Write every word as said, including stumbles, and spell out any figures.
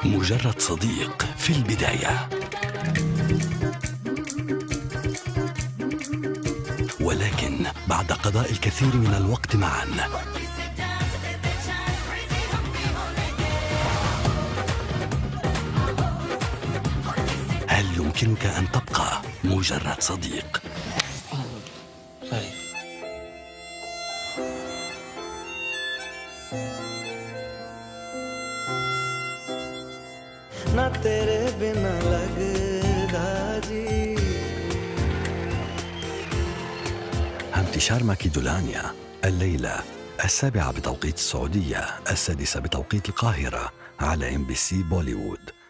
مجرد صديق في البداية، ولكن بعد قضاء الكثير من الوقت معا هل يمكنك أن تبقى مجرد صديق؟ ना तेरे बिना लगदा जी। انتشار ماكيدولانيا الليلة السابعة بتوقيت السعودية، السادسة بتوقيت القاهرة على إم بي سي بوليوود.